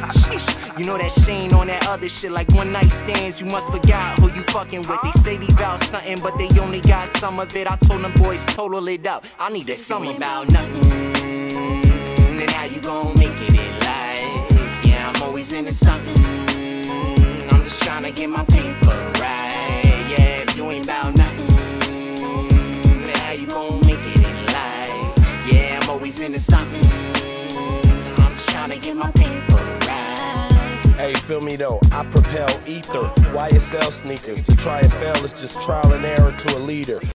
Sheesh, you know that Shane on that other shit like one night stands. You must forgot who you fucking with. They say they bout something, but they only got some of it. I told them boys total it up. I need a summer about nothing. Then how you gon' make it in life? Yeah, I'm always into something. I'm just tryna get my paper right. Yeah, if you ain't bout nothing, then how you gon' make it in life? Yeah, I'm always into something. I'm just tryna get my paper right. Hey, feel me though, I propel ether, YSL sneakers. To try and fail is just trial and error to a leader.